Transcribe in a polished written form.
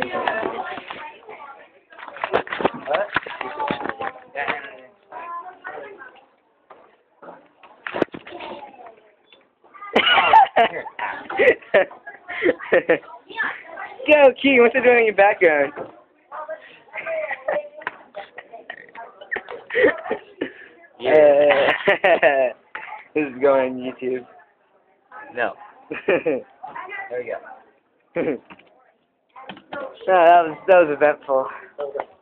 What? Go, Keegan, what's it doing in your background? This is going on YouTube. No. There There we go. we go. Oh, that was eventful.